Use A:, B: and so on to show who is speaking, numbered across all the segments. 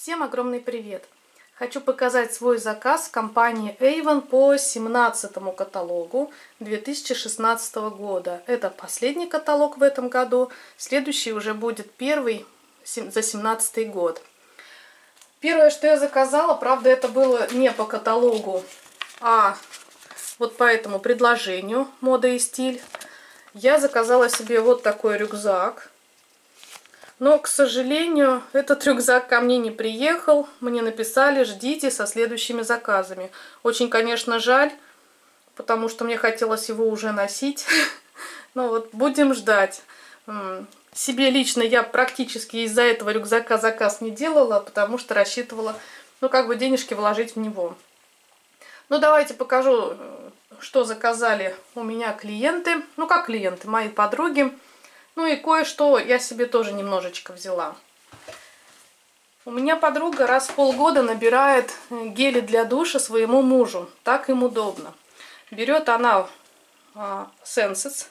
A: Всем огромный привет! Хочу показать свой заказ в компании Avon по 17-му каталогу 2016 года. Это последний каталог в этом году, следующий уже будет первый за 17 год. Первое, что я заказала, правда, это было не по каталогу, а вот по этому предложению «Мода и стиль». Я заказала себе вот такой рюкзак. Но, к сожалению, этот рюкзак ко мне не приехал. Мне написали: ждите со следующими заказами. Очень, конечно, жаль, потому что мне хотелось его уже носить. Но вот будем ждать. Себе лично я практически из-за этого рюкзака заказ не делала, потому что рассчитывала, денежки вложить в него. Ну, давайте покажу, что заказали у меня клиенты. Ну, как клиенты, мои подруги. Ну и кое-что я себе тоже немножечко взяла. У меня подруга раз в полгода набирает гели для душа своему мужу. Так им удобно. Берет она Senses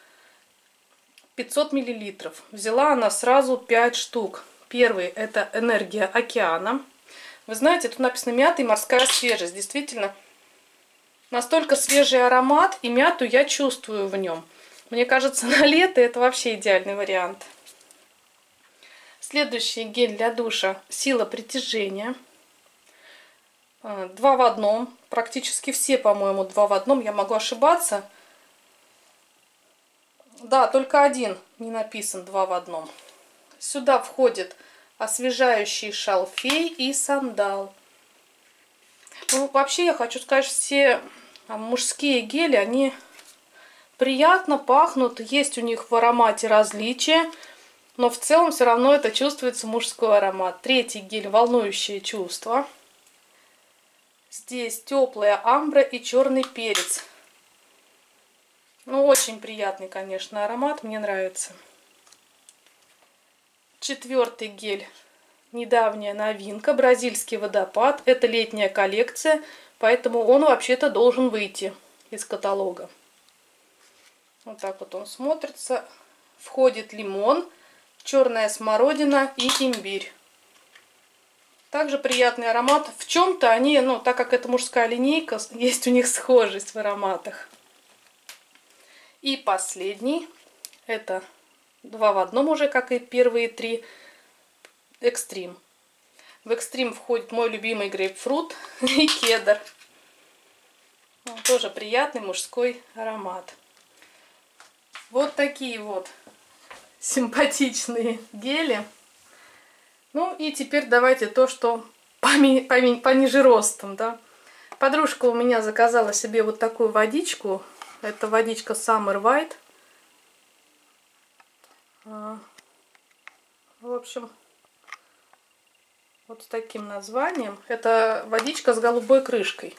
A: 500 мл. Взяла она сразу 5 штук. Первый — это энергия океана. Вы знаете, тут написано мята и морская свежесть. Действительно, настолько свежий аромат, и мяту я чувствую в нем. Мне кажется, на лето это вообще идеальный вариант. Следующий гель для душа — сила притяжения. 2 в 1. Практически все, по-моему, 2 в 1. Я могу ошибаться. Да, только один не написан 2 в 1. Сюда входит освежающий шалфей и сандал. Ну, вообще, я хочу сказать, все мужские гели, они приятно пахнут, есть у них в аромате различия, но в целом все равно это чувствуется мужской аромат. Третий гель — волнующие чувства. Здесь теплая амбра и черный перец. Ну, очень приятный, конечно, аромат, мне нравится. Четвертый гель — недавняя новинка, бразильский водопад. Это летняя коллекция, поэтому он вообще-то должен выйти из каталога. Вот так вот он смотрится. Входит лимон, черная смородина и имбирь. Также приятный аромат. В чем-то они, так как это мужская линейка, есть у них схожесть в ароматах. И последний. Это 2 в 1 уже, как и первые 3. Экстрим. В экстрим входит мой любимый грейпфрут и кедр. Тоже приятный мужской аромат. Вот такие вот симпатичные гели. Ну и теперь давайте то, что пониже ростом, да. Подружка у меня заказала себе вот такую водичку. Это водичка Summer White. В общем, вот с таким названием. Это водичка с голубой крышкой.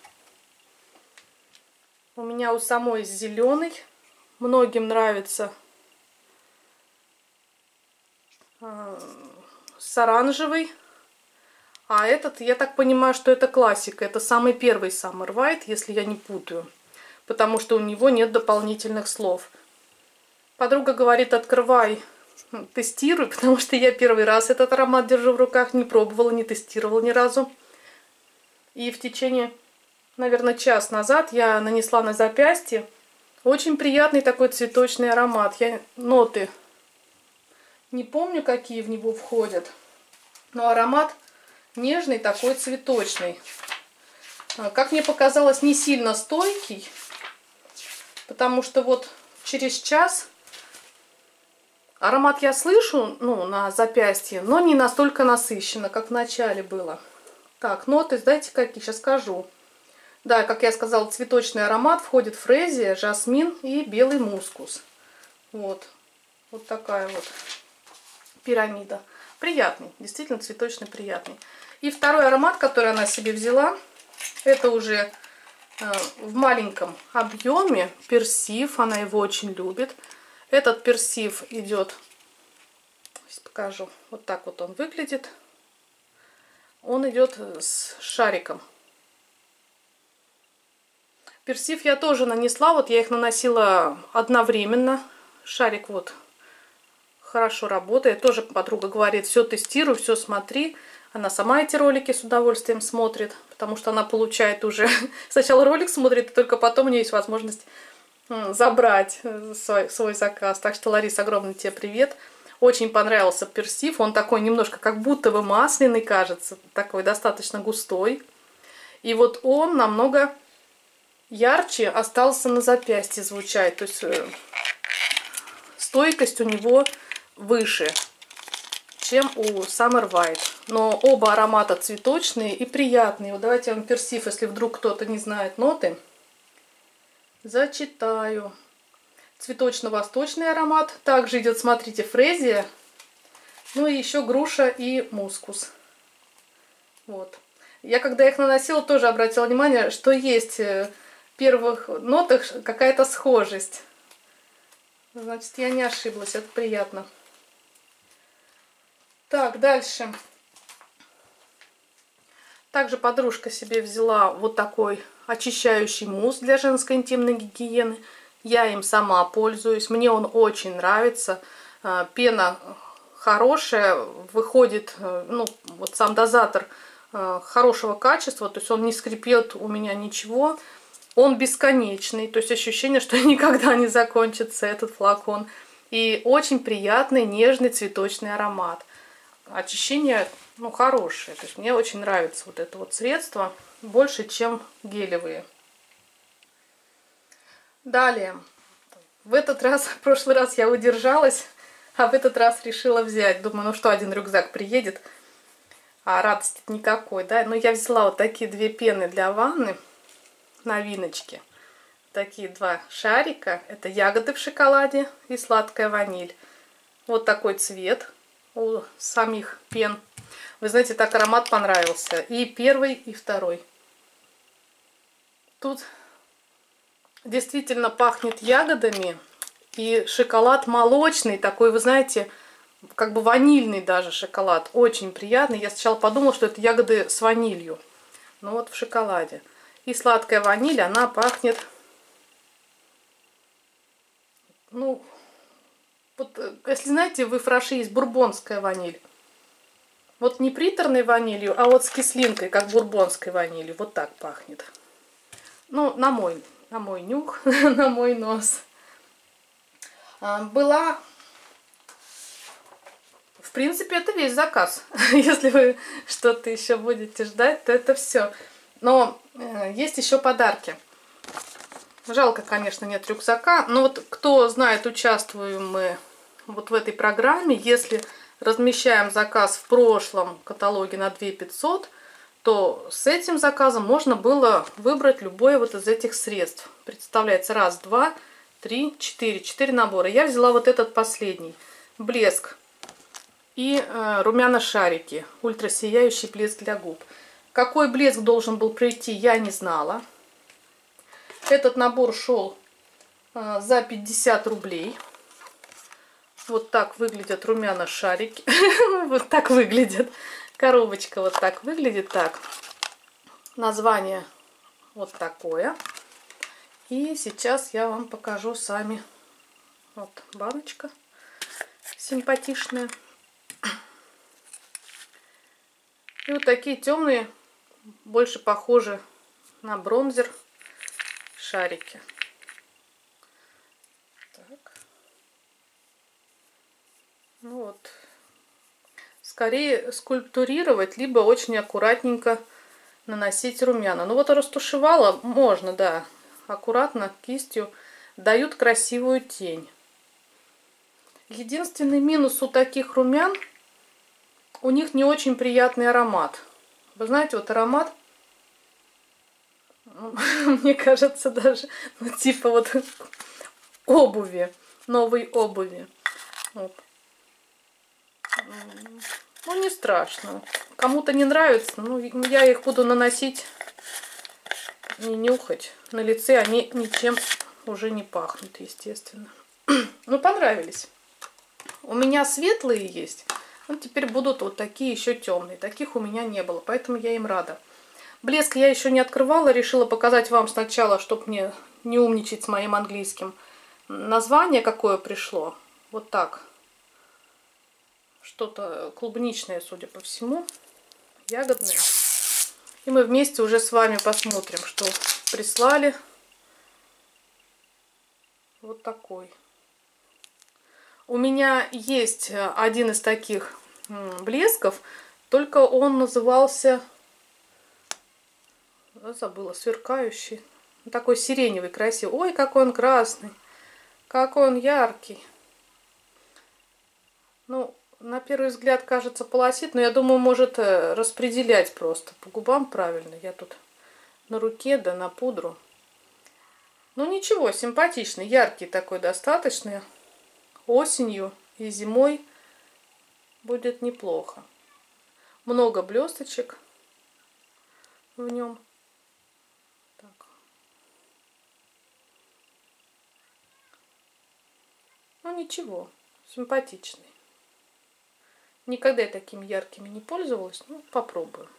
A: У меня у самой зеленый. Многим нравится с оранжевой. А этот, я так понимаю, что это классика. Это самый первый Summer White, если я не путаю. Потому что у него нет дополнительных слов. Подруга говорит: открывай, тестируй. Потому что я первый раз этот аромат держу в руках. Не пробовала, не тестировала ни разу. И в течение, наверное, час назад я нанесла на запястье. Очень приятный такой цветочный аромат. Я ноты не помню, какие в него входят. Но аромат нежный, такой цветочный. Как мне показалось, не сильно стойкий. Потому что вот через час аромат я слышу, на запястье, но не настолько насыщенно, как в начале было. Так, ноты, знаете, какие? Сейчас скажу. Да, как я сказала, цветочный аромат. Входит фрезия, жасмин и белый мускус. Вот. Вот такая вот пирамида. Приятный. Действительно цветочный, приятный. И второй аромат, который она себе взяла, это уже в маленьком объеме. Персив. Она его очень любит. Этот персив идет... Сейчас покажу. Вот так вот он выглядит. Он идет с шариком. Персив я тоже нанесла, вот я их наносила одновременно. Шарик вот хорошо работает. Тоже подруга говорит: все тестируй, все смотри. Она сама эти ролики с удовольствием смотрит, потому что она получает уже... Сначала ролик смотрит, и только потом у нее есть возможность забрать свой заказ. Так что, Ларис, огромный тебе привет. Очень понравился персив. Он такой немножко как будто бы масляный, кажется. Такой достаточно густой. И вот он намного ярче остался на запястье звучать. То есть стойкость у него выше, чем у Summer White. Но оба аромата цветочные и приятные. Вот давайте я вам персив, если вдруг кто-то не знает ноты, зачитаю. Цветочно-восточный аромат. Также идет, смотрите, фрезия. Ну и еще груша и мускус. Вот. Я когда их наносила, тоже обратила внимание, что есть в первых нотах какая-то схожесть. Значит, я не ошиблась. Это приятно. Так, дальше. Также подружка себе взяла вот такой очищающий мусс для женской интимной гигиены. Я им сама пользуюсь. Мне он очень нравится. Пена хорошая. Выходит, ну, вот сам дозатор хорошего качества. То есть он не скрипит у меня ничего. Он бесконечный. То есть ощущение, что никогда не закончится этот флакон. И очень приятный, нежный цветочный аромат. Очищение, ну, хорошее. То есть мне очень нравится вот это вот средство. Больше, чем гелевые. Далее, в этот раз, в прошлый раз я удержалась, а в этот раз решила взять. Думаю, ну что, один рюкзак приедет, а радости никакой, да. Но я взяла вот такие две пены для ванны, новиночки. Такие два шарика. Это ягоды в шоколаде и сладкая ваниль. Вот такой цвет у самих пен. Вы знаете, так аромат понравился. И первый, и второй. Тут... действительно пахнет ягодами, и шоколад молочный, такой, вы знаете, как бы ванильный даже шоколад, очень приятный. Я сначала подумала, что это ягоды с ванилью, но вот в шоколаде. И сладкая ваниль, она пахнет, ну, вот, если знаете, в Ифраше есть бурбонская ваниль. Вот не приторной ванилью, а вот с кислинкой, как бурбонской ванилью, вот так пахнет. Ну, на мой нюх, на мой нос. Была... В принципе, это весь заказ. Если вы что-то еще будете ждать, то это все. Но есть еще подарки. Жалко, конечно, нет рюкзака. Но вот кто знает, участвуем мы вот в этой программе. Если размещаем заказ в прошлом каталоге на 2500, то с этим заказом можно было выбрать любое вот из этих средств. Представляется, раз, два, три, четыре. 4 набора. Я взяла вот этот последний. Блеск и румяна-шарики. Ультрасияющий блеск для губ. Какой блеск должен был прийти, я не знала. Этот набор шел за 50 рублей. Вот так выглядят румяна-шарики. Вот так выглядят. Коробочка вот так выглядит. Так. Название вот такое. И сейчас я вам покажу сами. Вот баночка симпатичная. И вот такие темные, больше похожи на бронзер шарики. Так. Ну вот. Скорее скульптурировать, либо очень аккуратненько наносить румяна. Ну вот растушевала, можно, да, аккуратно кистью, дают красивую тень. Единственный минус у таких румян, у них не очень приятный аромат. Вы знаете, вот аромат, мне кажется, даже, ну, типа вот обуви, новой обуви. Вот. Ну, не страшно. Кому-то не нравится, ну, я их буду наносить и нюхать. На лице они ничем уже не пахнут, естественно. Ну, понравились. У меня светлые есть. Вот теперь будут вот такие еще темные. Таких у меня не было, поэтому я им рада. Блеск я еще не открывала. Решила показать вам сначала, чтобы мне не умничать с моим английским. Название какое пришло. Вот так. Что-то клубничное, судя по всему. ягодные. И мы вместе уже с вами посмотрим, что прислали. Вот такой. У меня есть один из таких блесков, только он назывался, забыла, сверкающий. Такой сиреневый, красивый. Ой, какой он красный, какой он яркий. Ну, на первый взгляд кажется полосит, но я думаю, может распределять просто по губам правильно. Я тут на руке, да на пудру. Ну ничего, симпатичный, яркий такой достаточно. Осенью и зимой будет неплохо. Много блесточек в нем. Так. Ну ничего, симпатичный. Никогда я такими яркими не пользовалась, ну попробую.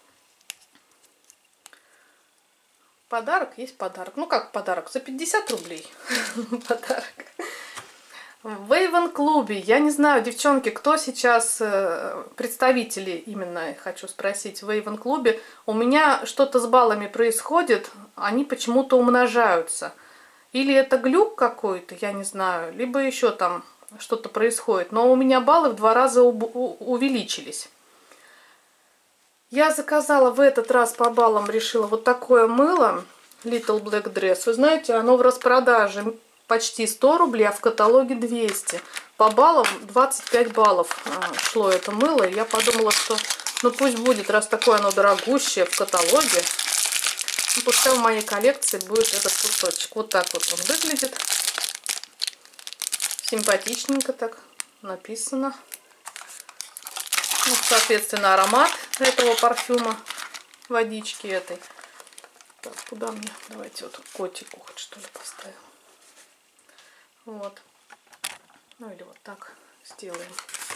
A: Подарок есть подарок. Ну как подарок? За 50 рублей подарок. В Avon клубе, я не знаю, девчонки, кто сейчас представители, именно хочу спросить, в Avon клубе, у меня что-то с баллами происходит, они почему-то умножаются. Или это глюк какой-то, я не знаю, либо еще там что-то происходит, но у меня баллы в 2 раза увеличились. Я заказала в этот раз по баллам, решила вот такое мыло Little Black Dress. Вы знаете, оно в распродаже почти 100 рублей, а в каталоге 200. По баллам 25 баллов шло это мыло. И я подумала, что ну пусть будет, раз такое оно дорогущее в каталоге. Ну, пускай в моей коллекции будет этот кусочек. Вот так вот он выглядит. Симпатичненько так написано. Ну, соответственно, аромат этого парфюма, водички этой. Так, куда мне? Давайте вот котику хоть что ли поставим. Вот. Ну или вот так сделаем.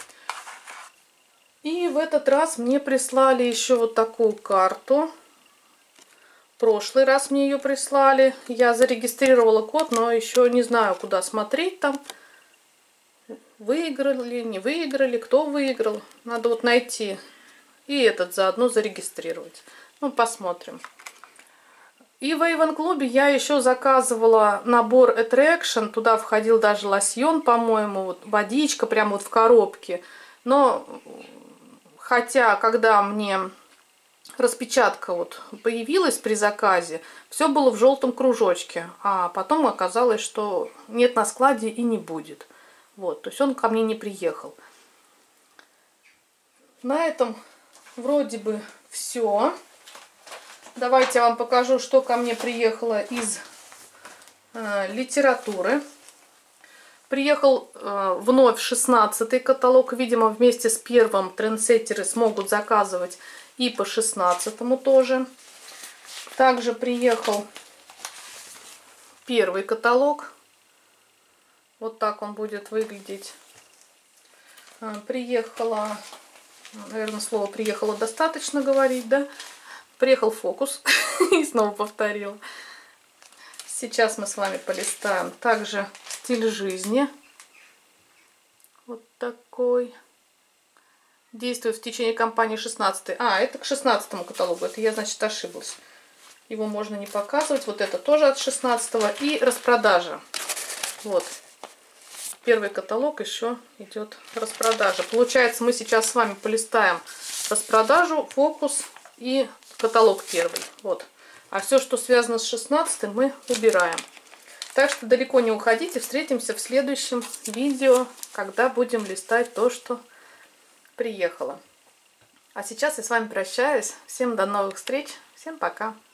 A: И в этот раз мне прислали еще вот такую карту. В прошлый раз мне ее прислали. Я зарегистрировала код, но еще не знаю, куда смотреть там. Выиграли, не выиграли, кто выиграл. Надо вот найти и этот заодно зарегистрировать. Ну, посмотрим. И в Avon клубе я еще заказывала набор Attraction. Туда входил даже лосьон, по-моему, вот водичка прямо вот в коробке. Но, хотя, когда мне распечатка вот появилась при заказе, все было в желтом кружочке. А потом оказалось, что нет на складе и не будет. Вот, то есть он ко мне не приехал. На этом вроде бы все. Давайте я вам покажу, что ко мне приехало из литературы. Приехал вновь 16-й каталог. Видимо, вместе с первым трендсеттеры смогут заказывать и по 16-му тоже. Также приехал первый каталог. Вот так он будет выглядеть. Приехала, наверное, слово приехала достаточно говорить, да? Приехал фокус. И снова повторила. Сейчас мы с вами полистаем. Также стиль жизни. Вот такой. Действует в течение кампании 16. А, это к 16-му каталогу. Это я, значит, ошиблась. Его можно не показывать. Вот это тоже от 16-го. И распродажа. Вот. Первый каталог еще идет распродажа. Получается, мы сейчас с вами полистаем распродажу, фокус и каталог первый. Вот. А все, что связано с 16-м, мы убираем. Так что далеко не уходите. Встретимся в следующем видео, когда будем листать то, что приехало. А сейчас я с вами прощаюсь. Всем до новых встреч. Всем пока.